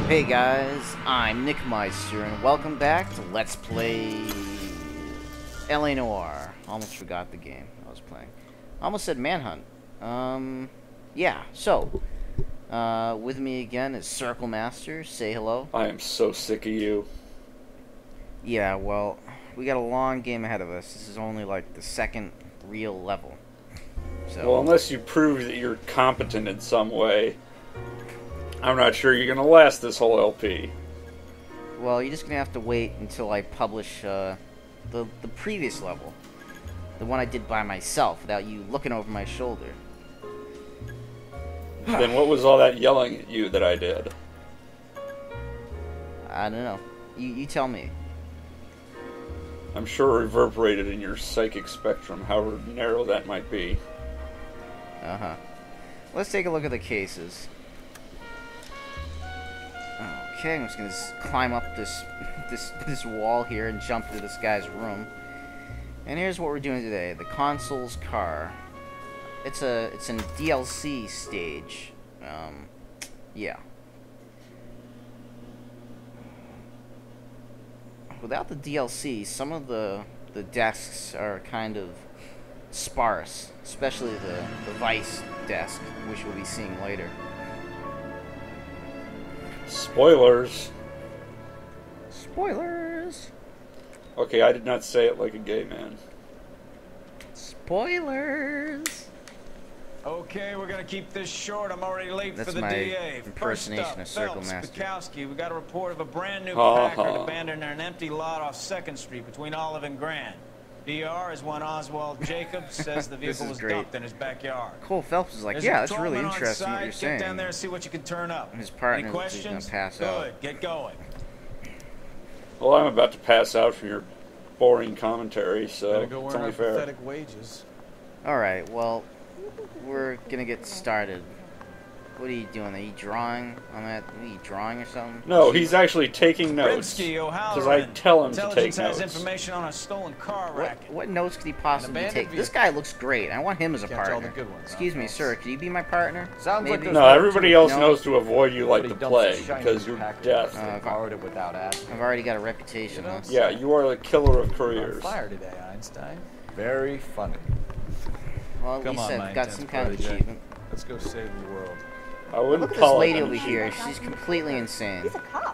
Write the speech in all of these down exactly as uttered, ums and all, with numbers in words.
Hey guys, I'm Nickmeister, and welcome back to Let's Play L A Noire. Almost forgot the game I was playing. Almost said Manhunt. Um, yeah, so, uh, with me again is CirclMastr. Say hello. I am so sick of you. Yeah, well, we got a long game ahead of us. This is only like the second real level. So, Well, unless you prove that you're competent in some way, I'm not sure you're going to last this whole L P. well, you're just gonna have to wait until I publish uh, the the previous level, the one I did by myself without you looking over my shoulder. Then what was all that yelling at you that I did? I don't know. You you tell me. I'm sure it reverberated in your psychic spectrum, however narrow that might be. Uh huh. Let's take a look at the cases. Okay, I'm just gonna s climb up this this this wall here and jump into this guy's room. And here's what we're doing today: the Consul's car. It's a it's a D L C stage. Um, yeah. Without the D L C, some of the the desks are kind of sparse, especially the the Vice desk, which we'll be seeing later. Spoilers. Spoilers. Okay, I did not say it like a gay man. Spoilers. Okay, we're gonna keep this short. I'm already late That's for the my D A. impersonation First up, of Phelps, CirclMastr. Bukowski. We got a report of a brand new Uh-huh. Packard abandoned in an empty lot off Second Street between Olive and Grand. D R is one Oswald Jacobs says the This vehicle is was great. dumped in his backyard. Cole Phelps is like, There's yeah, a that's really patrolman on interesting what site. you're Get saying. down there and see what you can turn up. His partner Any looks like he's questions? gonna pass Good. out. Get going. Well, I'm about to pass out from your boring commentary, so Better go it's earn only our fair. pathetic wages. Alright, well, we're gonna get started. What are you doing? Are you drawing on that? Are you drawing or something? No, he's actually taking notes. Rinsky, Because I tell him to take Intelligence has notes. information on a stolen car What, racket. what notes could he possibly abandoned take? vehicle. This guy looks great. I want him as a Catch all partner. the good ones, Excuse huh, me, folks? sir. Could you be my partner? Sounds like Maybe? there's No, everybody else No. knows to avoid you like the Somebody plague, dumps a shiny because new you're Packard. death. Uh, if I- Borrowed it without asking. I've already got a reputation, You know, huh? Yeah, you are the killer of On careers. fire today, Einstein. Very funny. Well, at Come least on, I've my got intense some kind of protege. achievement. Let's go save the world. I wouldn't Look at this call lady it over an here. achievement. She's completely insane. He's a cop.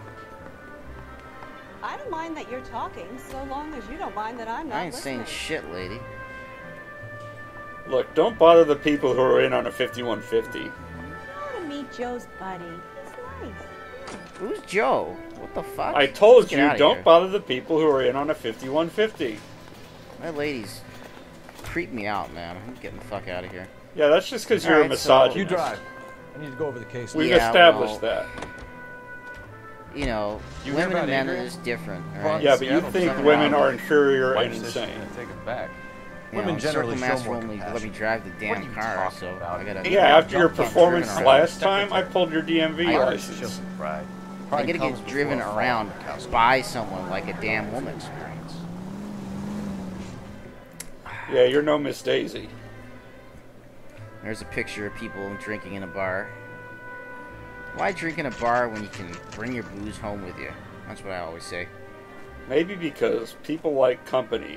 I don't mind that you're talking, so long as you don't mind that I'm not I ain't saying listening. shit, lady. Look, don't bother the people who are in on a fifty-one fifty. I want to meet Joe's buddy. He's nice. Who's Joe? What the fuck? I told Let's get you, outta don't here. bother the people who are in on a fifty-one fifty. My ladies creep me out, man. I'm getting the fuck out of here. Yeah, that's just because All you're right, a so- misogynist. You drive. I need to go over the case. We've Yeah, established well- that. You know, You hear women and about men are Adrian? just different, Well, alright? Yeah, but you Seattle, think something women wrong. are inferior and Wife says she's insane. gonna take it back. You Women know, generally show CircleMastr more won't let me compassion. drive the What damn are you car, talking so about? I gotta. Yeah, after your Don't get performance driven around. last time, I pulled your D M V I- license. Just pride. I Pride gotta comes get driven before a fall, around Bukowski. by someone like a damn woman. Yeah, you're no Miss Daisy. There's a picture of people drinking in a bar. Why drink in a bar when you can bring your booze home with you? That's what I always say. Maybe because people like company.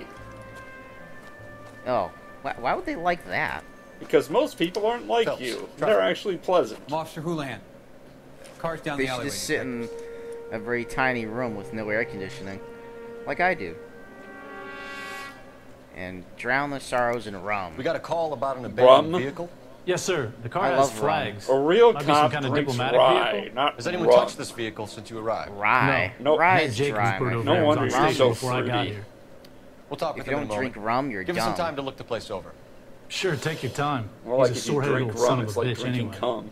Oh, why, why would they like that? Because most people aren't like Phelps, you. traffic. They're actually pleasant. I'm Officer Hooray. Car's down They the should alleyway. just sit in a very tiny room with no air conditioning, like I do, and drown their sorrows in rum. We got a call about an abandoned Rum? vehicle. Yes, sir. The car I has love rum. flags. A real Might be some cop kind of drinks diplomatic rye, vehicle? not Has anyone rum. touched this vehicle since you arrived? Rye. No. No. Rye Ned is Jacobs dry. put it man. over No there. It was wonder on you're station so before I got fruity. here. We'll talk If with you him in a don't drink moment. rum, you're Give dumb. us some time to look the place over. Sure, take your time. Well, He's like a if you sore-headed drink little son rum, of it's a like bitch drinking anyway. cum.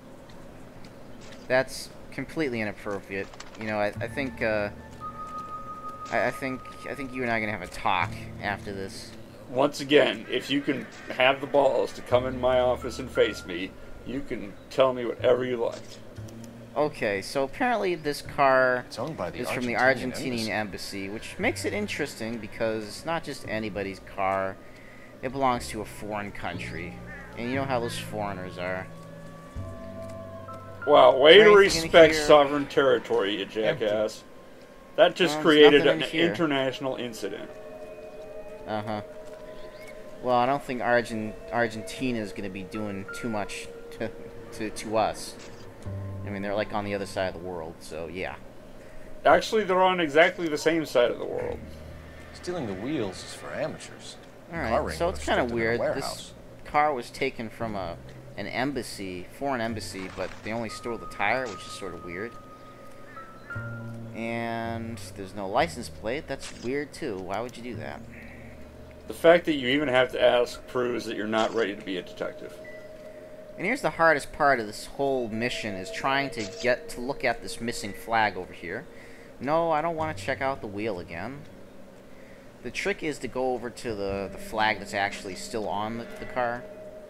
That's completely inappropriate. You know, I, I think, uh, I, I think, I think you and I are gonna have a talk after this. Once again, if you can have the balls to come in my office and face me, you can tell me whatever you like. Okay, so apparently this car It's owned by the is from the Argentinian Argentinian embassy. embassy, which makes it interesting because it's not just anybody's car. It belongs to a foreign country. And you know how those foreigners are. Wow, way Is there to anything in respect here? sovereign territory, you jackass. That just Well, there's created nothing an in here. international incident. Uh-huh. Well, I don't think Argent Argentina is going to be doing too much to, to to us. I mean, they're like on the other side of the world, so yeah. Actually, they're on exactly the same side of the world. Stealing the wheels is for amateurs. All Car right, ring so would it's have kind of stood in a weird. warehouse. This car was taken from a an embassy, foreign embassy, but they only stole the tire, which is sort of weird. And there's no license plate. That's weird too. Why would you do that? The fact that you even have to ask proves that you're not ready to be a detective. And here's the hardest part of this whole mission, is trying to get to look at this missing flag over here. No, I don't want to check out the wheel again. The trick is to go over to the, the flag that's actually still on the, the car.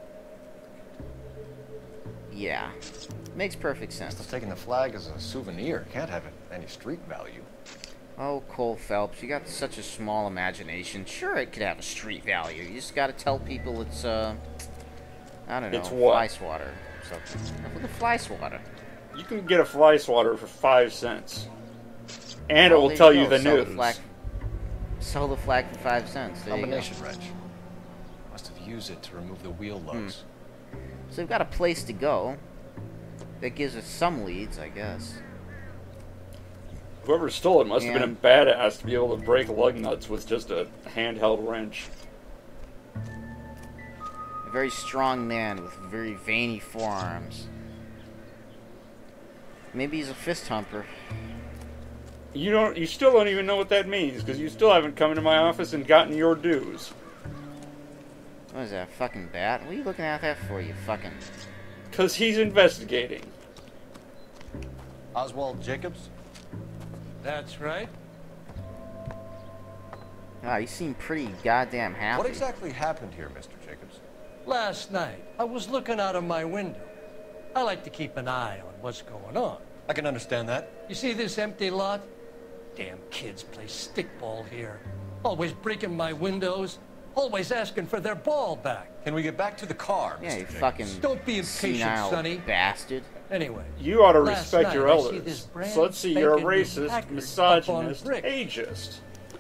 Yeah. Makes perfect sense. Just taking the flag as a souvenir can't have any street value. Oh, Cole Phelps, you got such a small imagination. Sure, it could have a street value. You just gotta tell people it's, uh... I don't know, It's what? fly swatter or something. Look at the fly swatter. You can get a fly swatter for five cents. And it Well, will there tell you you go. the Sell news. The flag, sell the flag for five cents. There you go. Combination wrench. Must have used it to remove the wheel lugs. So we've got a place to go. That gives us some leads, I guess. Whoever stole it must have been a badass to be able to break lug nuts with just a handheld wrench. A very strong man with very veiny forearms. Maybe he's a fist humper. You don't. You still don't even know what that means because you still haven't come into my office and gotten your dues. What is that, a fucking bat? What are you looking at that for, you fucking... Because he's investigating. Oswald Jacobs? That's right. Ah, you seem pretty goddamn happy. What exactly happened here, Mister Jacobs? Last night, I was looking out of my window. I like to keep an eye on what's going on. I can understand that. You see this empty lot? Damn kids play stickball here. Always breaking my windows. Always asking for their ball back. Can we get back to the car, Yeah, Mister you Jacobs? fucking Don't be impatient, senile Sonny. bastard. Anyway. You ought to last respect night your I see this elders. brand So let's see, you're a spanking new racist, Packard up on misogynist, brick. ageist.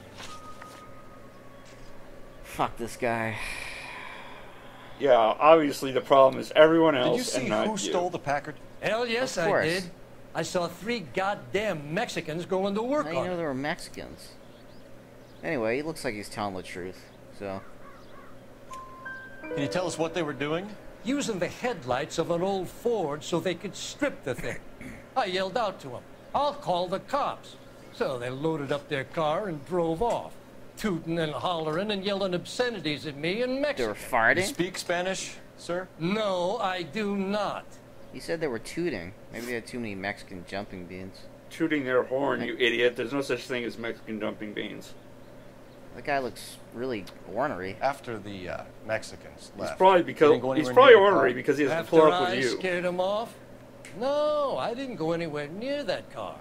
Fuck this guy. Yeah, obviously the problem is everyone else Did you see and not who you. stole the Packard? Hell yes, Of I course. did. I saw three goddamn Mexicans going to work How do you on know it. there were Mexicans? Anyway, he looks like he's telling the truth, so... Can you tell us what they were doing? Using the headlights of an old Ford so they could strip the thing. I yelled out to them, I'll call the cops. So they loaded up their car and drove off, tooting and hollering and yelling obscenities at me in They were Mexican. You farting? speak Spanish, sir? No, I do not. He said they were tooting. Maybe they had too many Mexican jumping beans. Tooting their horn, you idiot. There's no such thing as Mexican dumping beans. That guy looks really ornery. After the uh, Mexicans left. He's probably you because didn't go he's anywhere probably near the ornery car? because he has to After pull up I with you. scared him off? No, I didn't go anywhere near that car.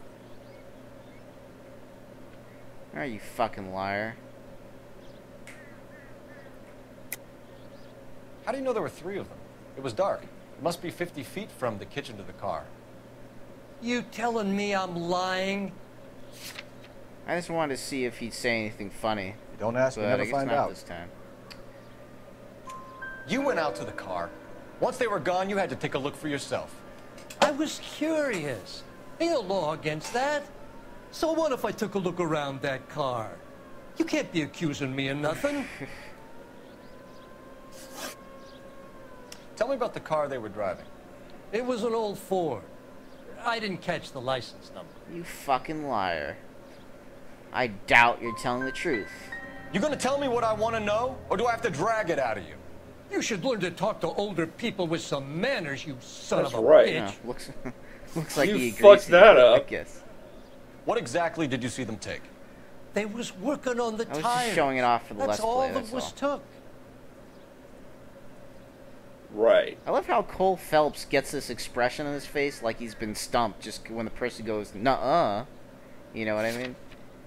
Are you fucking liar? How do you know there were three of them? It was dark. It must be fifty feet from the kitchen to the car. You telling me I'm lying? I just wanted to see if he'd say anything funny, You don't ask, but you I never guess find not out. this time. You went out to the car. Once they were gone, you had to take a look for yourself. I was curious. Ain't no law against that. So what if I took a look around that car? You can't be accusing me of nothing. Tell me about the car they were driving. It was an old Ford. I didn't catch the license number. You fucking liar. I doubt you're telling the truth. You gonna tell me what I want to know, or do I have to drag it out of you? You should learn to talk to older people with some manners, you son That's of a right. bitch. Yeah, looks looks like You he agrees. fucked to that you, up. I guess. What exactly did you see them take? They was working on the I was tires. just showing it off for the That's Let's all Play, that that's was all. took. Right. I love how Cole Phelps gets this expression on his face like he's been stumped just when the person goes, nuh-uh. You know what I mean?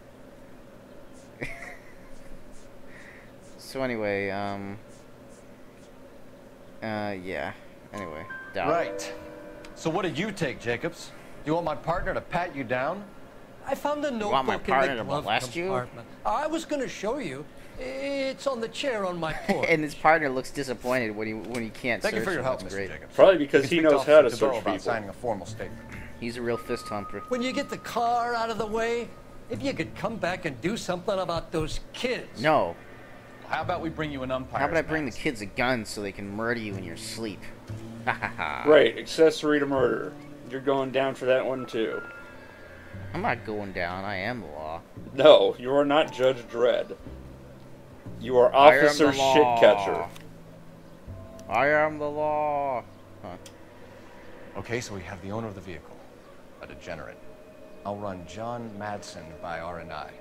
So anyway, um... Uh, yeah. Anyway. Doubt. Right. So what did you take, Jacobs? Do you want my partner to pat you down? I found a want my notebook partner in to the glove molest you? compartment. I was going to show you. It's on the chair on my porch. And his partner looks disappointed when he when he can't Thank search you for your him. help, That's Mister great. Jacobs. Probably because You he can speak knows to how to Officer DeVoe search about people. signing a formal statement. He's a real fist humper. When you get the car out of the way, if you could come back and do something about those kids. No. How about we bring you an umpire? How about I bring the kids a gun so they can murder you in your sleep? Ha ha ha. Right, accessory to murder. You're going down for that one too. I'm not going down. I am the law. No, you are not Judge Dredd. You are I am Officer the law. Shitcatcher. I am the law. Huh. Okay, so we have the owner of the vehicle, a degenerate. I'll run John Madsen by R and I.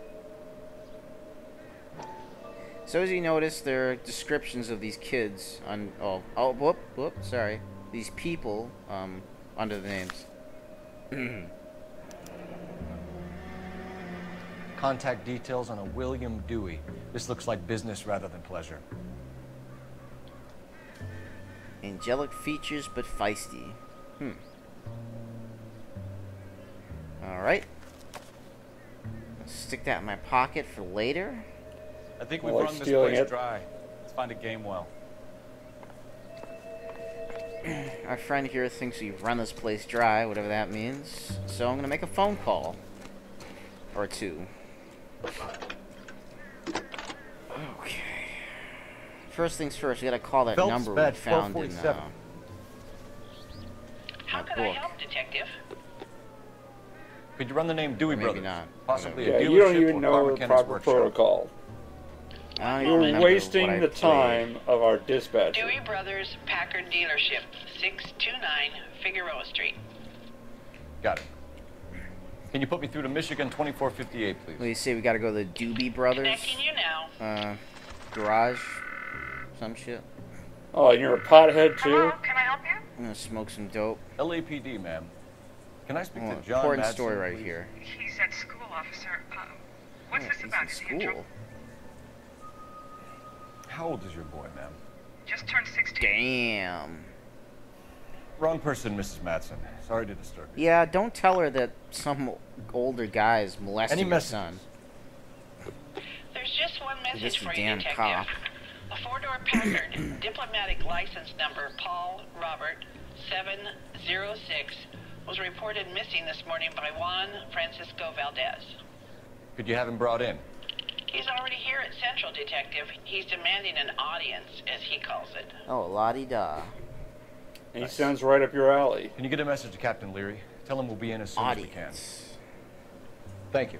So as you notice, there are descriptions of these kids on. Oh, oh, whoop, whoop. Sorry, these people um under the names. Contact details on a William Dewey. This looks like business rather than pleasure. Angelic features, but feisty. Hmm. All right. Stick that in my pocket for later. I think I we've like run this stealing place it. dry. Let's find a game well. Our friend here thinks we've run this place dry, whatever that means. So I'm gonna make a phone call. Or two. Okay. First things first, we gotta call that Phelps number we bed found in uh, twelve forty-seven. my How can book. I help, Detective? Could you run the name Dewey Maybe Brothers? not. Possibly Yeah, a you don't dealership even or know car the mechanic's proper workshop. protocol. I don't even You're remember what wasting I the played. time of our dispatcher. Dewey Brothers Packard Dealership, six two nine Figueroa Street. Got it. Can you put me through to Michigan twenty-four fifty-eight, please? What do you say? We gotta go to the Doobie Brothers Connecting you now. uh, garage, some shit. Oh, and you're a pothead too? Hello, can I help you? I'm gonna smoke some dope. L A P D, ma'am. Can I speak Oh, to John important Madsen, story right please? here. He's at school, officer. Uh, what's Oh, this he's about? in Is he in trouble? school. How old is your boy, ma'am? Just turned sixteen. Damn. Wrong person, Missus Madsen. Sorry to disturb you. Yeah, don't tell her that some older guy is molesting Any your messages? son. There's just one Just message a for you, damn Detective. cop. A four-door Packard, diplomatic license number Paul Robert seven zero six, was reported missing this morning by Juan Francisco Valdez. Could you have him brought in? He's already here at Central, Detective. He's demanding an audience, as he calls it. Oh, la-di-da. And he sounds right up your alley. Can you get a message to Captain Leary? Tell him we'll be in as soon as we can. Audience. Thank you.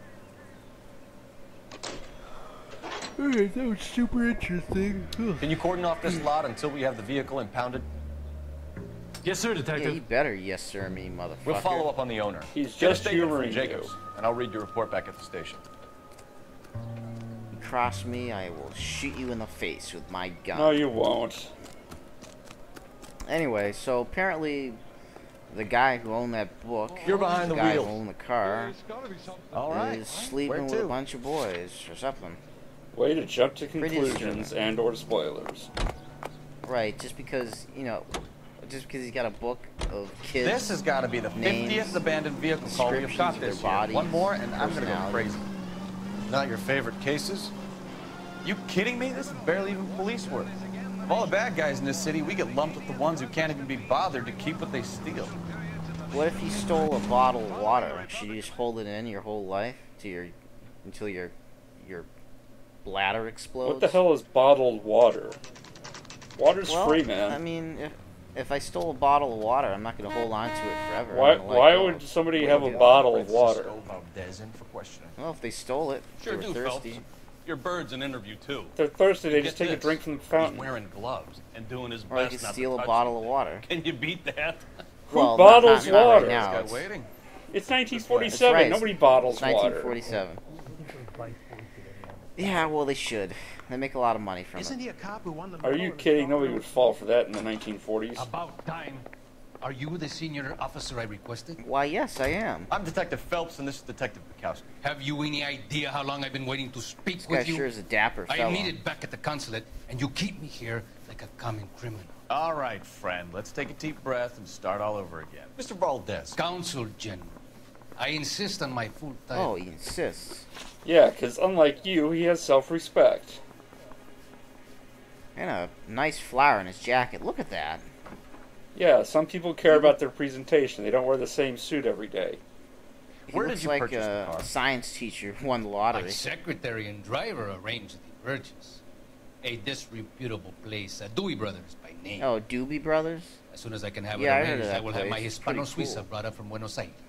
That was super interesting. Can you cordon off this lot until we have the vehicle impounded? Yes, sir, Yeah, Detective. you better yes sir me, motherfucker. We'll follow up on the owner. He's Get a just statement humoring from Jacobs, you. and I'll read your report back at the station. You cross me, I will shoot you in the face with my gun. No, you won't. Anyway, so apparently the guy who owned that book, You're behind the guy wheel. who owned the car, All right. is sleeping Where with to? a bunch of boys or something. Way to jump to Pretty conclusions disturbing. and or spoilers. Right, just because, you know, just because he's got a book of kids. This has got to be the names, fiftieth abandoned vehicle call we've descriptions got of this their year. bodies, One more, and I'm going to go personalities. crazy. Not your favorite cases? You kidding me? This is barely even police work. Of all the bad guys in this city, we get lumped with the ones who can't even be bothered to keep what they steal. What if you stole a bottle of water? Should you just hold it in your whole life to your until your your bladder explodes? What the hell is bottled water? Water's well, free, man. I mean, if if I stole a bottle of water, I'm not going to hold on to it forever. why I'm gonna let why go. would somebody have a bottle of water? Valdez in for questioning. Well, if they stole it, Sure they were do, thirsty. Phelps. Your bird's an interview, too. If they're thirsty, they Get just take a this. drink from the He's fountain. wearing gloves and doing his Or I best could not steal to a touch bottle it. of water. Can you beat that? Who Well, not- bottles not, not water? right now. Guy It's, waiting. It's nineteen that's forty-seven. right, Nobody it's- bottles it's water. nineteen forty-seven. Yeah, well, they should. They make a lot of money from Isn't it. he a cop who won the Are you kidding? Nobody would fall for that in the nineteen forties. About time. Are you the senior officer I requested? Why, yes, I am. I'm Detective Phelps, and this is Detective Bukowski. Have you any idea how long I've been waiting to speak This guy with you? sure is a dapper I fellow. am needed back at the consulate, and you keep me here like a common criminal. All right, friend. Let's take a deep breath and start all over again. Mister Valdez. Consul General. I insist on my full title. Oh, he insists. Yeah, because unlike you, he has self-respect. And a nice flower in his jacket. Look at that. Yeah, some people care about their presentation. They don't wear the same suit every day. He Where looks did you like purchase a the car? science teacher who won the lottery. My secretary and driver arranged the purchase. A disreputable place, uh, Dewey Brothers by name. Oh, Doobie Brothers? As soon as I can have Yeah, I it heard of arranged, that I will have my place. It's pretty Hispano Suiza cool. brought up from Buenos Aires.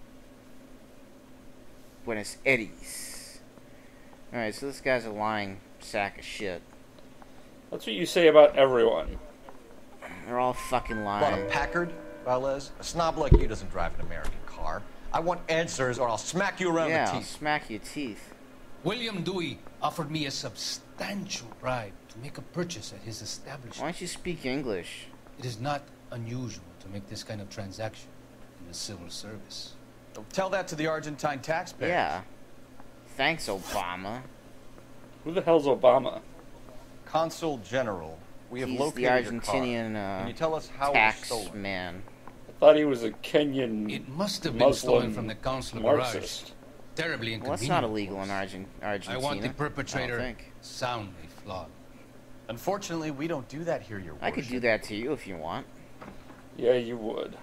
Buenos Aires. Alright, so this guy's a lying sack of shit. That's what you say about everyone. They're all fucking Bought a lying. Packard, Valdez? A snob like you doesn't drive an American car. I want answers or I'll smack you around Yeah, the I'll teeth. smack your teeth. William Dewey offered me a substantial bribe to make a purchase at his establishment. Why don't you speak English? It is not unusual to make this kind of transaction in the civil service. Tell that to the Argentine taxpayer. Yeah. Thanks, Obama. Who the hell's Obama? Consul General, we have He's located the your Argentinian car. uh, Can you tell us how it was tax stolen? man. I thought he was a Kenyan It must have been Muslim stolen from the consular garage. Marxist. Terribly Well, inconvenient. that's not illegal in Argent Argentina. I want the I perpetrator don't think. soundly flogged. Unfortunately, we don't do that here, Your I could do that to you if you want. Yeah, you would.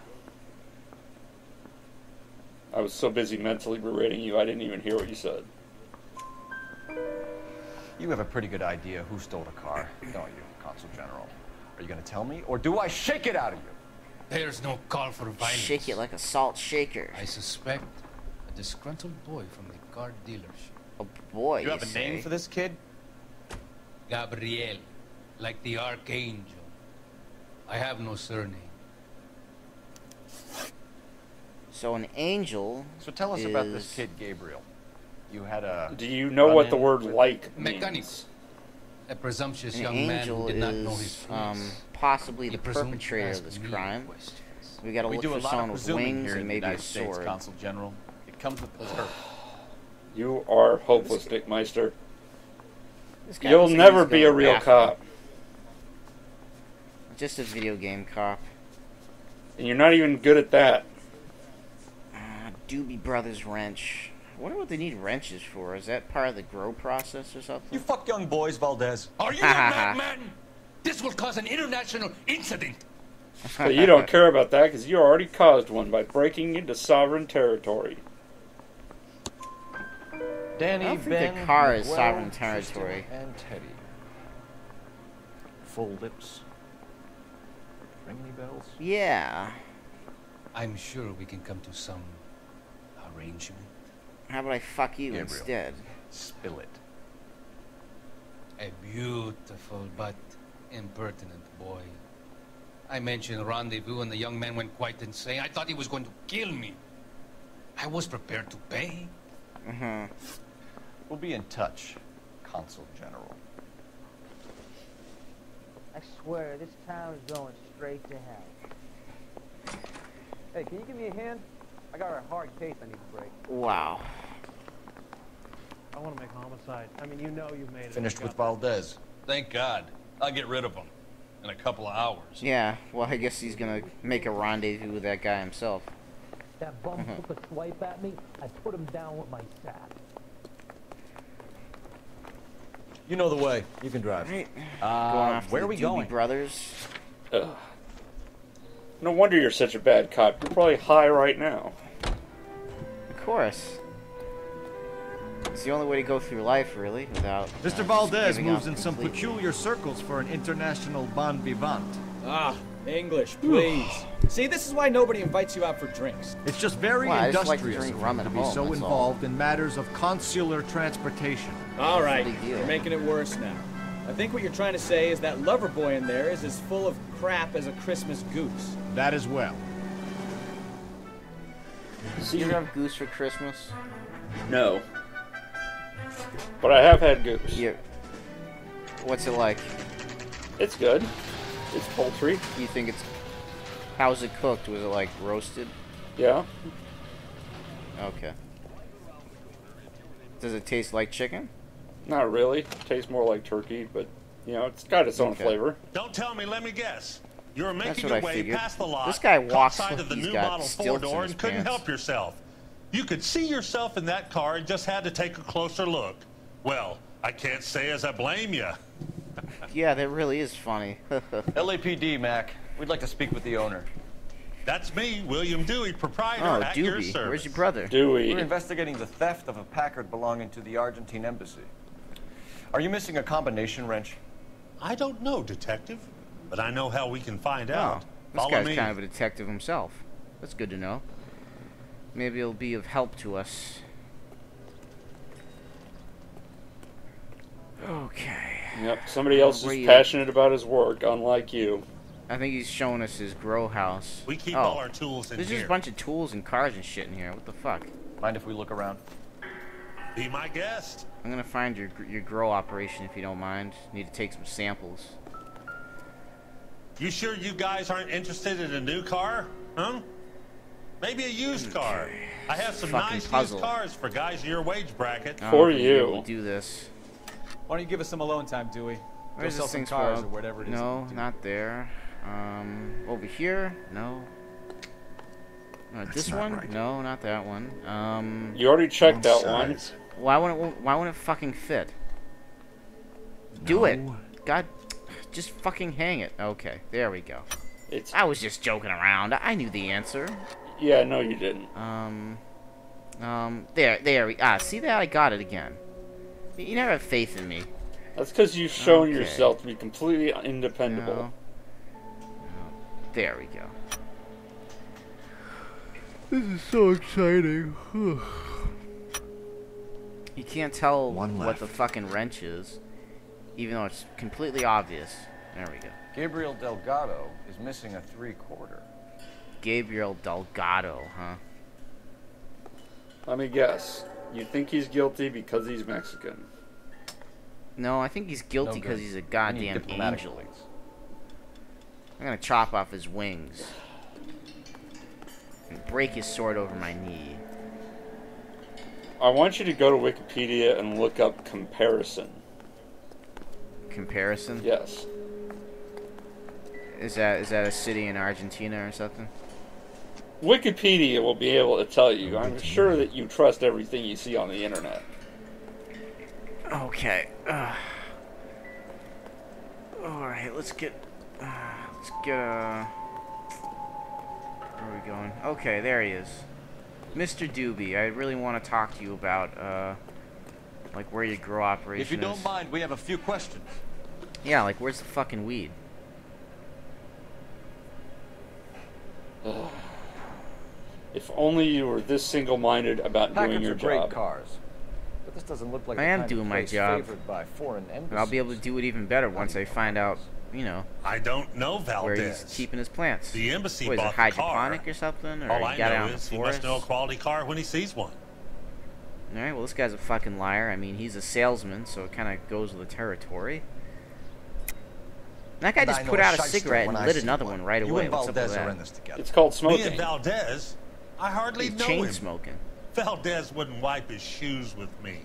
I was so busy mentally berating you, I didn't even hear what you said. You have a pretty good idea who stole the car, don't you, Consul General? Are you going to tell me, or do I shake it out of you? There's no call for violence. Shake it like a salt shaker. I suspect a disgruntled boy from the car dealership. A boy, You have a say? name for this kid? Gabriel, like the archangel. I have no surname. So an angel. So tell us is... about this kid, Gabriel. You had a... Do you know what the run-in word with- like Mechanic. means? A presumptuous An young man angel who did not know his is face. um, possibly He the presumed to perpetrator ask of this me crime. questions. We gotta We look do a for lot of someone with presuming wings here in and the maybe a United States, sword. Consul General. It comes with the turf. You are hopeless, Nickmeister. This guy You'll looks like never he's be going a real bathroom. cop. Just a video game cop. And you're not even good at that. Uh, Doobie Brothers wrench. I wonder what they need wrenches for. Is that part of the grow process or something? You fuck young boys, Valdez. Are you a madman? This will cause an international incident. But you don't care about that because you already caused one by breaking into sovereign territory. Danny, I don't think Ben, the car is Miguel, sovereign Tristan, territory. and Teddy. Full lips. Ring any bells? Yeah. I'm sure we can come to some arrangement. How about I fuck you Gabriel. instead? Spill it. A beautiful but impertinent boy. I mentioned rendezvous and the young man went quite insane. I thought he was going to kill me. I was prepared to pay. Mm-hmm. We'll be in touch, Consul General. I swear, this town is going straight to hell. Hey, can you give me a hand? I got a hard case I need to break. Wow. I want to make homicide. I mean, you know you've made it. Finished with Valdez. Thank God. I'll get rid of him in a couple of hours. Yeah, well, I guess he's gonna make a rendezvous with that guy himself. That bum Mhm. took a swipe at me. I put him down with my sack. You know the way. You can drive. Right. Uh, Going after where the are we Doobie going? Brothers. Ugh. No wonder you're such a bad cop. You're probably high right now. Of course. It's the only way to go through life, really, without. Mister uh, Valdez giving moves up in some completely. peculiar circles for an international bon vivant. Ah, English, please. See, this is why nobody invites you out for drinks. It's just very Well, I just like to industrious drink of rum him at to be home, so that's all. involved in matters of consular transportation. All right, big deal. you're making it worse now. I think what you're trying to say is that lover boy in there is as full of crap as a Christmas goose. That as well. Do you ever have goose for Christmas? No. But I have had goose. Yeah. What's it like? It's good. It's poultry. You think it's... How's it cooked? Was it, like, roasted? Yeah. Okay. Does it taste like chicken? Not really. Tastes more like turkey, but You know, it's got its own Okay. flavor. Don't tell me, let me guess. You were That's making what your I way figured. past the lot, This guy caught walks sight like of the he's new got model four stilts in door his and couldn't pants. help yourself. You could see yourself in that car and just had to take a closer look. Well, I can't say as I blame you. Yeah, that really is funny. L A P D, Mac. We'd like to speak with the owner. That's me, William Dewey, proprietor Oh, at your Doobie. service. Where's your brother? Dewey. We're investigating the theft of a Packard belonging to the Argentine embassy. Are you missing a combination wrench? I don't know, detective, but I know how we can find Oh, out. this Follow guy's me. kind of a detective himself. That's good to know. Maybe it'll be of help to us. Okay. Yep, somebody else Where is you- passionate about his work, unlike you. I think he's showing us his grow house. We keep oh. all our tools in There's here. just a bunch of tools and cars and shit in here. What the fuck? Mind if we look around? Be my guest. I'm gonna find your your grow operation if you don't mind. Need to take some samples. You sure you guys aren't interested in a new car? Huh? Maybe a used car. I have some Fucking nice puzzle. used cars for guys in your wage bracket. I don't For know if we'll be you. able to do this. Why don't you give us some alone time, Dewey? Go Where's sell this some thing's cars for? or whatever it is. No, you do. not there. Um, over here? No. Uh, this not one? right. No, not that one. Um, You already checked that Wrong one. size. why wouldn't it, why wouldn't it fucking fit? Do it. No. God, just fucking hang it. Okay, there we go. It's I was just joking around. I knew the answer. yeah, no, you didn't. Um, um, there, there we. Ah, see that? I got it again. You you never have faith in me. That's because you've shown Okay. yourself to be completely independable. No. No. There we go. This is so exciting. You can't tell One what left. the fucking wrench is, even though it's completely obvious. There we go. Gabriel Delgado is missing a three-quarter. Gabriel Delgado, huh? Let me guess. You think he's guilty because he's Mexican? No, I think he's guilty No because good. he's a We need goddamn diplomatic angel. links. I'm gonna chop off his wings and break his sword over my knee. I want you to go to Wikipedia and look up comparison. Comparison? Yes. Is that is that a city in Argentina or something? Wikipedia will be able to tell you. I'm sure that you trust everything you see on the internet. Okay. Uh, all right. Let's get. Uh, let's get a. Where are we going? Okay, there he is, Mister Doobie. I really want to talk to you about uh, like where your grow operation If you don't is. mind, we have a few questions. Yeah, like where's the fucking weed? If only you were this single-minded about doing Packards your are great job. cars, but this doesn't look like I the am kind doing of my place job. favored by foreign And embassies. I'll be able to do it even better once I find out, you know, I don't know where Valdez. he's keeping his plants. The embassy What, is it bought the car. hydroponic or something? Or All he I got it know out in is the he must know a forest? quality car when he sees one. Alright, well, this guy's a fucking liar. I mean, he's a salesman, so it kind of goes with the territory. That guy And I just know put a out a shyster cigarette and when I lit see another one. one right You away. and What's up with Valdez are that? in this together. It's called Me smoking. and Valdez, I hardly He's know chain him. smoking. Valdez wouldn't wipe his shoes with me.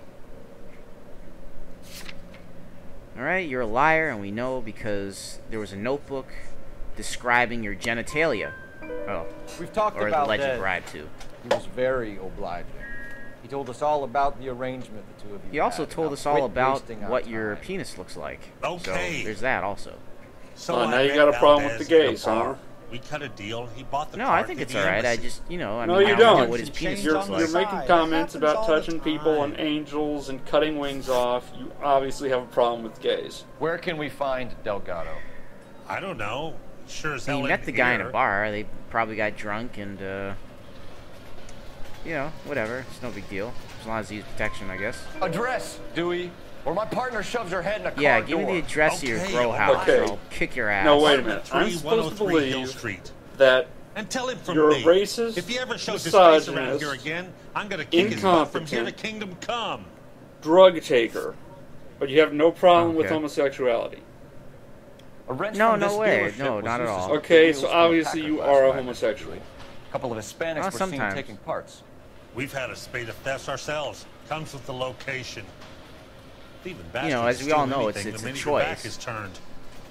Alright, you're a liar, and we know because there was a notebook describing your genitalia. Oh. We've talked or about the alleged that. bribe, too. He was very obliging. He told us all about the arrangement the two of you He also had. told Now us all quit about wasting our what your time. penis looks like. Okay. So, there's that also. So Oh, I now you met got a problem with Valdez the in gays, bar. huh? We cut a deal, and he bought the No, car I think through it's the alright. I embassy. just, you know, I No, mean, you I don't know don't. what his penis You're, looks you're like. making It comments happens about all the touching people and time. angels and cutting wings off. You obviously have a problem with gays. Where can we find Delgado? I don't know. Sure as He hell met in the guy in a here. bar. They probably got drunk and, uh, you know, whatever. It's no big deal. As long as he used protection, I guess. Address, Dewey, or my partner shoves her head in a car Yeah, give door. me the address of your Okay, grow all house, right. or I'll kick your ass. No, wait a minute. I'm three supposed to one oh three Hill believe Street. that And tell him from you're me. a racist, If he ever shows his face around misogynist, here again, I'm gonna kick his butt from here to incompetent, kingdom come. drug taker, but you have no problem with Okay. homosexuality. A wrench No, from no this way. dealership No, was not at used to all. split Okay, wheels so from a obviously Packard you last are a night. homosexual. A couple of Hispanics Well, were seen sometimes. taking parts. We've had a spate of thefts ourselves. Comes with the location. Thieving you know, bastards as we all steal know, it's anything it's the a minute your back choice. is turned.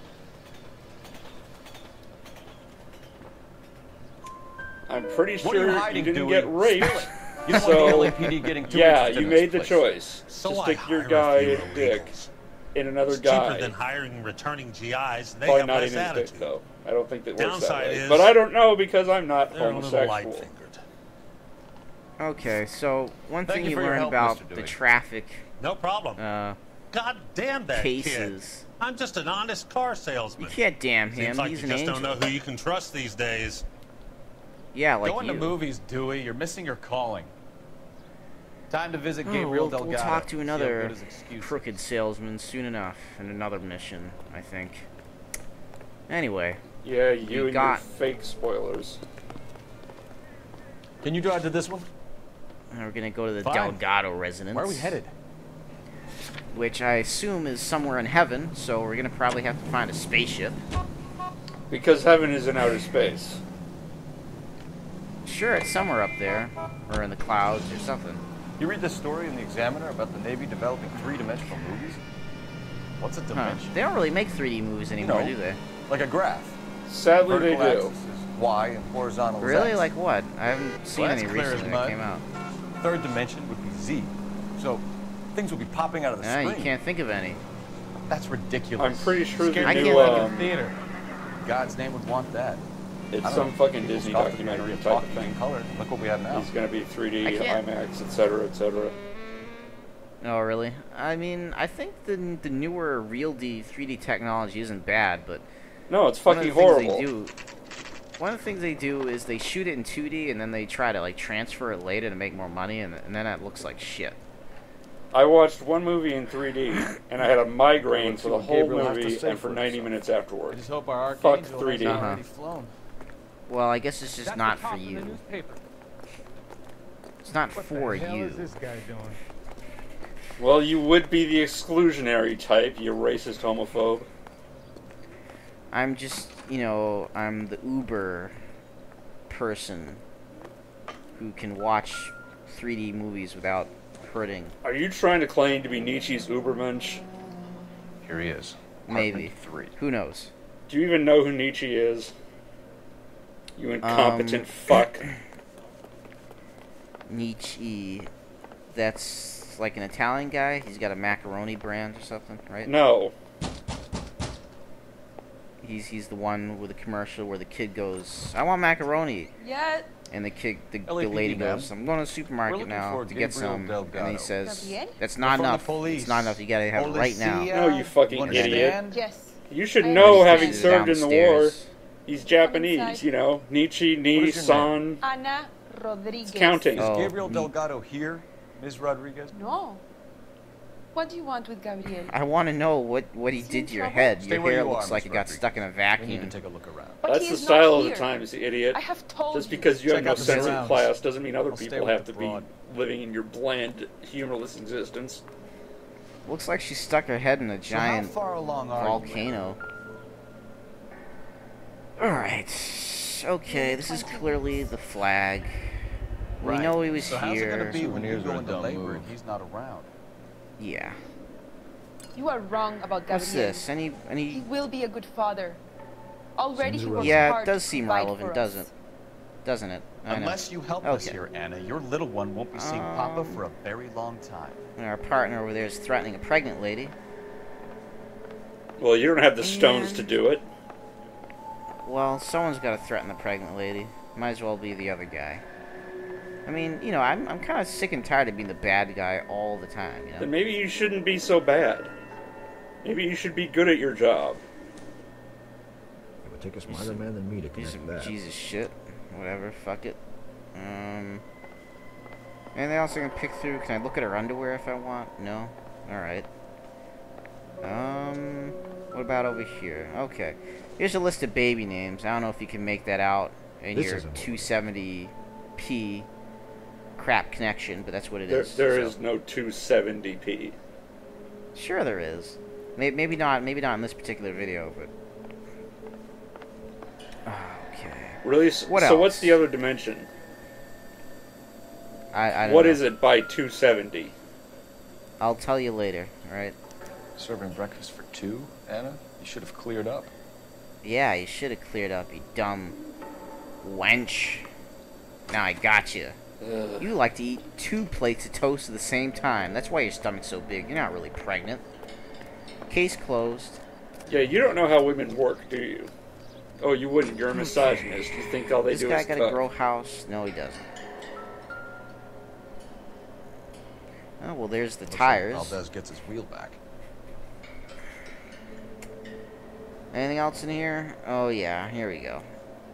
I'm pretty What are sure you you, hiding, didn't Dewey? get raped. Spill it. You don't so, want the L A P D getting too yeah, interested you in made this the place. choice So to I stick your hire a guy few a dick illegals. in another It's guy. cheaper than hiring returning G Is. They Probably have not less in his attitude. dick, though. I don't think that works that Downside way. is But I don't know because I'm not they're a little homosexual. light-fingered. Okay, so one Thank thing you you for your learn help, about Mister the Dewey. traffic. No problem. Uh, God damn that cases. kid. I'm just an honest car salesman. You can't damn him. Seems like He's you an just angel. don't know who you can trust these days. Yeah, like Going you. to movies, Dewey. You're missing your calling. Time to visit Oh, Gabriel we'll, Delgado. we'll talk to See how another good his excuse is. crooked salesman soon enough, and another mission, I think. Anyway. Yeah, you we and got, your fake spoilers. Can you drive to this one? We're gonna go to the Fine. Delgado residence. Where are we headed? Which I assume is somewhere in heaven, so we're gonna probably have to find a spaceship. Because heaven is in outer space. Sure, it's somewhere up there, or in the clouds, or something. You read this story in the Examiner about the Navy developing three-dimensional movies? What's a Huh. dimension? They don't really make three D movies anymore, know, do they? Like a graph. Sadly, Vertical they do. axis is Y and horizontal is Really? X. Like what? I haven't seen Well, that's any clear as recently that mud. came out. Third dimension would be Z. So things will be popping out of the Yeah, screen. you can't think of any. That's ridiculous. I'm pretty sure Scared they me do, like um, in theater. God's name would want that. It's I don't some know. fucking People's Disney talking documentary about type of talking thing. in color. Look what we have now. It's going to be three D, I can't- IMAX, et cetera, et cetera. Oh, really? I mean, I think the the newer real D three D technology isn't bad, but No, it's one of fucking the things horrible. They do, one of the things they do is they shoot it in two D and then they try to like transfer it later to make more money, and, and then it looks like shit. I watched one movie in three D, and I had a migraine Let's for see the what whll Gabriel has to movie say and for for ninety himself. minutes afterwards. I just hope our Fuck Archangel three D. hasn't Uh-huh. already flown. Well, I guess it's just That's not the for top of the you. newspaper. It's not What for the hell you. is this guy doing? Well, you would be the exclusionary type, you racist homophobe. I'm just, you know, I'm the Uber person who can watch three D movies without hurting. Are you trying to claim to be Nietzsche's Ubermensch? Here he is. Maybe. Three. Who knows? Do you even know who Nietzsche is? You incompetent Um, fuck. Nietzsche. That's like an Italian guy. He's got a macaroni brand or something, right? No. He's he's the one with the commercial where the kid goes, "I want macaroni," Yeah. and the kid, the, L A P the D, lady ma'am. goes, "I'm going to the We're supermarket looking now for to get Gabriel some," and Delgado. he says, Gabriel? "That's not We're from the enough. police. It's not enough. You got to have it right now." Policia. No, you fucking You idiot. understand? Yes. You should I know, understand. having served in the war. Downstairs. He's Japanese, inside. you know. Nietzsche, What Ni, is your San. Ana Rodriguez. It's counting. Is Oh, Gabriel me- Delgado here, Miz Rodriguez? No. What do you want with Gabriel? I want to know what, what he Is he did in to your trouble? head. Stay Your where hair you looks are, like Miss it got Rodriguez. stuck in a We need vacuum. to take a look around. But That's he the is style not of the here. times, you idiot. I have told Just you. because you Check have out no the sense of surrounds. class doesn't mean other I'll stay people with have the to be broad. living in your bland, humorless existence. Looks like she stuck her head in a So how giant far along are you? volcano. Alright. Okay, this is clearly the flag. We Right. know he was so how's it here. gonna be when you Souvenirs are go a into dumb labor move. and he's not around? Yeah. You are wrong about Gabriel. What's this? Any He any? will be a good father. Already he works Yeah, hard it does to seem provide relevant, for doesn't us. doesn't it? I know. Unless you help us Okay. here, Anna, your little one won't be seeing Papa for a very long time. And our partner over there is threatening a pregnant lady. Well, you don't have the stones to And- do it. Well, someone's got to threaten the pregnant lady. Might as well be the other guy. I mean, you know, I'm I'm kind of sick and tired of being the bad guy all the time. You know. Then maybe you shouldn't be so bad. Maybe you should be good at your job. It would take a smarter man than me to Piece connect of that. Jesus shit. Whatever. Fuck it. Um. Anything else I can pick through? Can I look at her underwear if I want? No. All right. Um. What about over here? Okay. Here's a list of baby names. I don't know if you can make that out in This your isn't two seventy p crap connection, but that's what it There, is. there so. is no two seventy p. Sure, there is. Maybe, maybe not. Maybe not in this particular video, but. Okay. Really? S- What so else? what's the other dimension? I. I don't What know. is it by two seventy? I'll tell you later, alright? Serving breakfast for two, Anna? You should have cleared up. Yeah, you should have cleared up, you dumb wench. Now I got you. Ugh. You like to eat two plates of toast at the same time. That's why your stomach's so big. You're not really pregnant. Case closed. Yeah, you don't know how women work, do you? Oh, you wouldn't. You're a misogynist. You think all they This do guy is got cook. a grow house? No, he doesn't. Oh, well, there's the Looks like tires. Valdez gets his wheel back. Anything else in here? Oh, yeah. Here we go.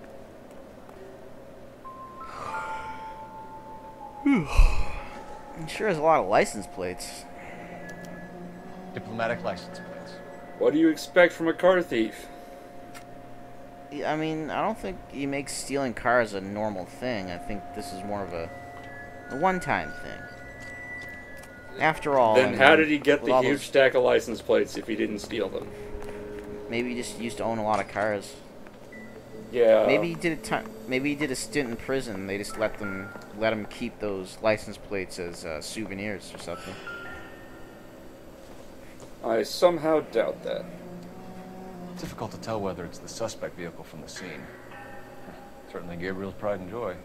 It sure has a lot of license plates. Diplomatic license plates. What do you expect from a car thief? I mean, I don't think he makes stealing cars a normal thing. I think this is more of a, a one-time thing. After all... Then I mean, how did he get with the all huge those- stack of license plates if he didn't steal them? Maybe he just used to own a lot of cars. Yeah. Maybe he did a time. Maybe he did a stint in prison. They just let them let him keep those license plates as uh, souvenirs or something. I somehow doubt that. Difficult to tell whether it's the suspect vehicle from the scene. Certainly Gabriel's pride and joy.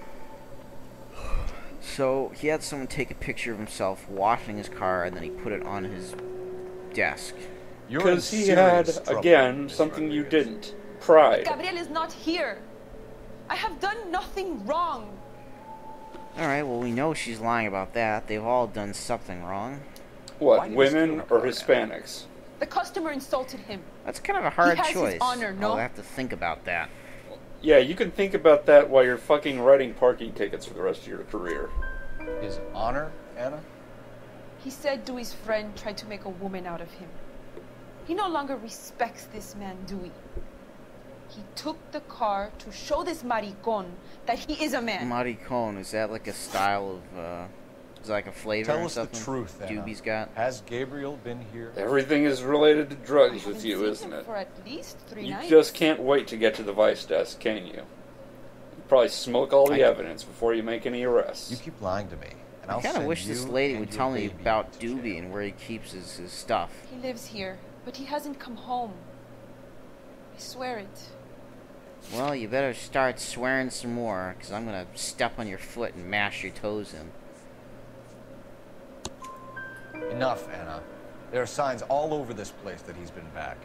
So he had someone take a picture of himself washing his car, and then he put it on his desk. Because he had, again, something you didn't. Pride. Gabriel is not here. I have done nothing wrong. Alright, well, we know she's lying about that. They've all done something wrong. What, women or Hispanics? The customer insulted him. That's kind of a hard He has his choice. honor, no? I'll have to think about that. Yeah, you can think about that while you're fucking writing parking tickets for the rest of your career. His honor, Anna? He said Dewey's friend tried to make a woman out of him. He no longer respects this man, Dewey. He took the car to show this maricon that he is a man. Maricon, is that like a style of, uh, is that like a flavor Tell or us the something? truth, Anna. Doobie's got? Has Gabriel been here? Everything is related to drugs with you, isn't it? For at least three You nights. just can't wait to get to the vice desk, can you? You probably smoke all the I- evidence before you make any arrests. You keep lying to me, and I I'll kind of send wish this you lady and would your tell me baby about to Doobie and where he keeps his, his stuff. He lives here, but he hasn't come home. I swear it. Well, you better start swearing some more, because I'm going to step on your foot and mash your toes in. Enough, Anna. There are signs all over this place that he's been back.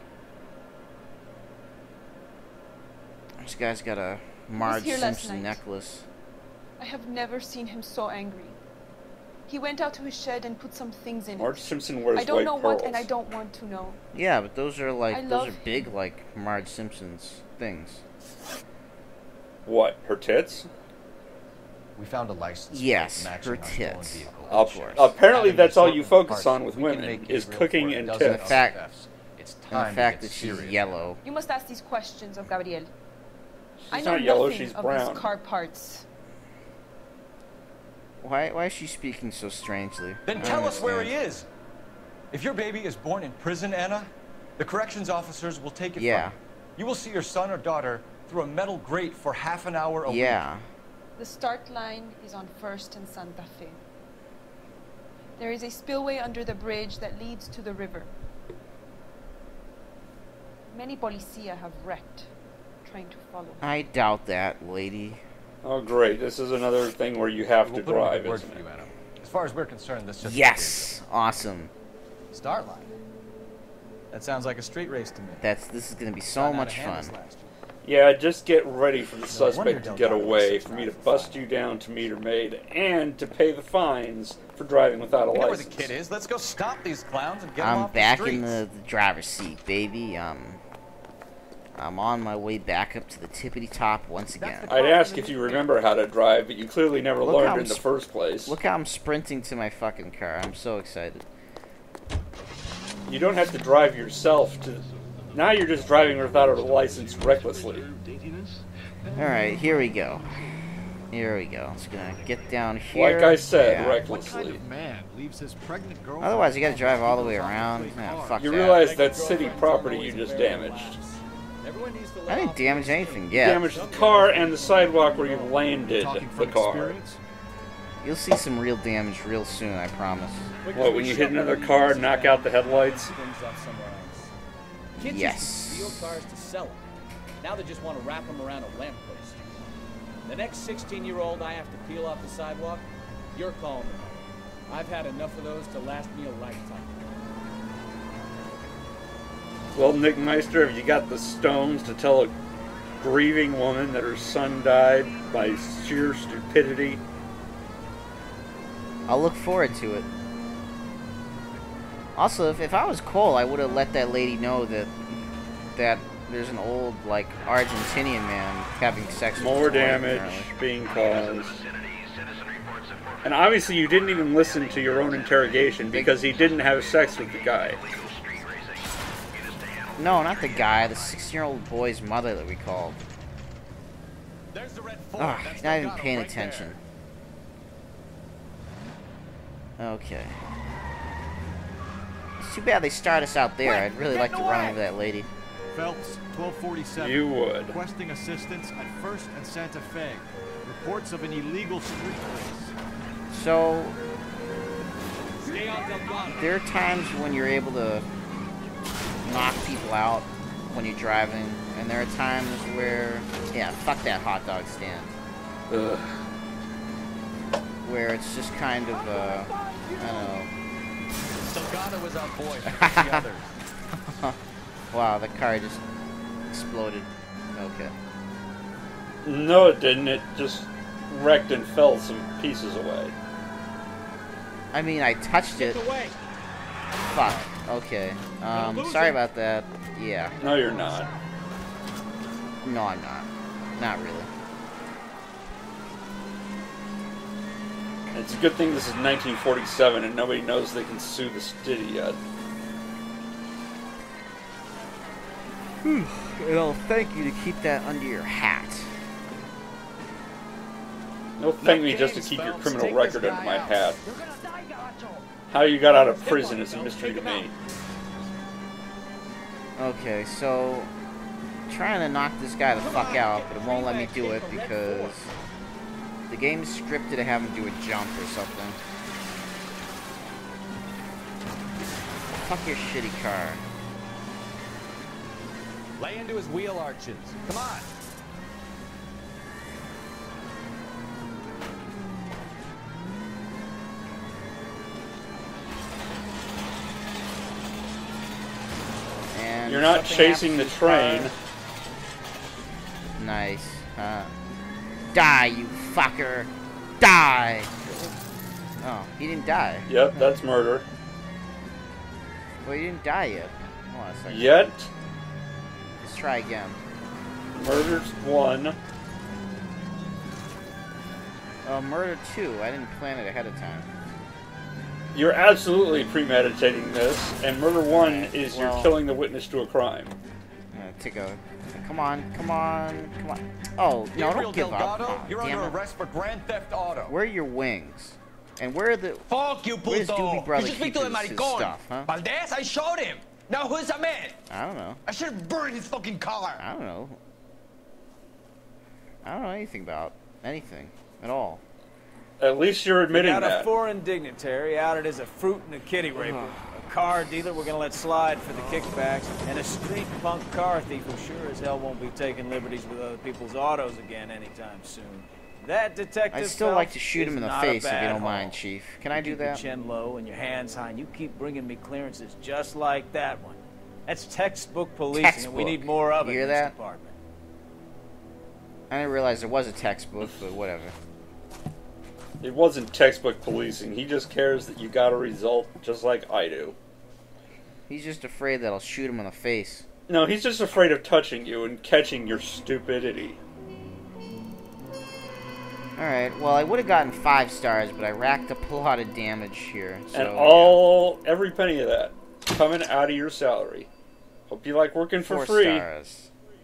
This guy's got a Marge here last Simpson night. necklace. I have never seen him so angry. He went out to his shed and put some things in Marge it. Simpson wears I don't white know pearls. what, and I don't want to know. Yeah, but those are like, I those love are big, like, Marge Simpson's things. What, her tits? We found a license. Yes, plate her matching our stolen tits. vehicle. Of course. Apparently Adding that's all you assortment focus parts, on with we can women, make is Gabriel cooking for a and dozen The tits. other fact, thefts. It's and time the to fact get that she's serious, yellow. You must ask these questions of Gabriel. I She's know not yellow, nothing she's of brown. these car parts. Why, why is she speaking so strangely? Then I tell don't us where he understand. is. If your baby is born in prison, Anna, the corrections officers will take it Yeah. from you. You will see your son or daughter through a metal grate for half an hour a Yeah. week. The start line is on First and Santa Fe. There is a spillway under the bridge that leads to the river. Many policia have wrecked trying to follow. I doubt that, lady. Oh, great. This is another thing where you have We'll to put in a drive, good word isn't for it? you, Anna. As far as we're concerned, this just Yes! Awesome. Start line. That sounds like a street race to me. That's, this is gonna be so Gotten out much of hand fun. this last year. Yeah, just get ready for the No wonder suspect to Del get Taco away, was for me to such a bust you down to meter maid, and to pay the fines for driving without a We know where the license. kid is. Let's go stop these clowns and get them I'm off back the streets. in the, the driver's seat, baby. Um, I'm on my way back up to the tippity top once again. I'd ask if you remember how to drive, but you clearly never Look how learned I'm in the sp- first place. Look how I'm sprinting to my fucking car. I'm so excited. You don't have to drive yourself to... Now you're just driving without a license recklessly. Alright, here we go. Here we go. It's gonna get down here. Like I said, Yeah. recklessly. Man leaves his pregnant girl. Otherwise, you gotta drive all the way around. Ah, fuck You that. realize that's city property you just damaged. I didn't damage anything You yet. damaged the car and the sidewalk where you landed the car. You'll see some real damage real soon, I promise. What, when you hit another car, knock out the headlights? Kids Yes. used to steal cars to sell them. Now they just want to wrap them around a lamppost. The next sixteen-year-old I have to peel off the sidewalk, you're calling them. I've had enough of those to last me a lifetime. Well, Nick Meister, have you got the stones to tell a grieving woman that her son died by sheer stupidity? I'll look forward to it. Also, if, if I was Cole, I would have let that lady know that that there's an old, like, Argentinian man having sex with More his wife, damage apparently. being caused. And obviously you didn't even listen to your own interrogation because he didn't have sex with the guy. No, not the guy, the six-year-old boy's mother that we called. Ah, he's not even paying attention. Okay. It's too bad they start us out there. I'd really like to run over that lady. Phelps, twelve forty-seven. You would. Requesting assistance at First and Santa Fe. Reports of an illegal street race. So, there are times when you're able to knock people out when you're driving, and there are times where, yeah, fuck that hot dog stand. Ugh. Where it's just kind of, uh, I don't know. Delgado was on board with the others. Wow, the car just exploded. Okay. No, it didn't. It just wrecked and fell some pieces away. I mean, I touched it. Fuck. Okay. Um, sorry about that. Yeah. No, you're not. No, I'm not. Not really. It's a good thing this is nineteen forty-seven and nobody knows they can sue the city yet. Well, thank you to keep that under your hat. No, thank me just to keep your criminal record under my hat. How you got out of prison is a mystery to me. Okay, so trying to knock this guy the fuck out, but it won't let me do it because the game's scripted to have him do a jump or something. Fuck your shitty car. Lay into his wheel arches. Come on. And you're not chasing the train. Car. Nice, huh? Die, you fucker! Die! Oh, he didn't die. Yep, that's murder. Well, he didn't die yet. Hold on a second. Yet? Let's try again. Murder's one. Uh, murder two. I didn't plan it ahead of time. You're absolutely premeditating this, and murder one is well, you're killing the witness to a crime. Uh, take a. Come on, come on, come on. Oh, no, Gabriel don't give Delgado, up. Oh, you're damn under it. arrest for grand theft auto. Where are your wings? And where are the... Fuck you, Where's puto. Doobie Brother You just speak keep to the his, his maricón. stuff, huh? Valdez, I showed him. Now who's the man? I don't know. I should have burned his fucking car. I don't know. I don't know anything about anything at all. At least you're admitting we got that. a foreign dignitary outed as a fruit and a kitty raper. A car dealer we're gonna let slide for the kickbacks, and a street punk car thief who sure as hell won't be taking liberties with other people's autos again anytime soon. That detective. I'd still like to shoot him in the face if you don't haul. mind, Chief. Can I do Keep that? your chin low and your hands high, and you keep bringing me clearances just like that one. That's textbook policing, Textbook. and we need more of it You hear in this that? department. I didn't realize there was a textbook, but whatever. It wasn't textbook policing. He just cares that you got a result, just like I do. He's just afraid that I'll shoot him in the face. No, he's just afraid of touching you and catching your stupidity. Alright, well, I would have gotten five stars, but I racked up a lot of damage here. So, And all, every penny of that, coming out of your salary. Hope you like working for Four free. stars.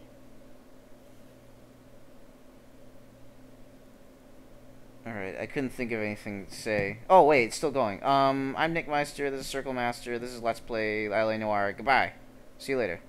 Alright, I couldn't think of anything to say. Oh, wait, it's still going. Um, I'm Nick Meister, this is CirclMastr, this is Let's Play L A Noire. Goodbye. See you later.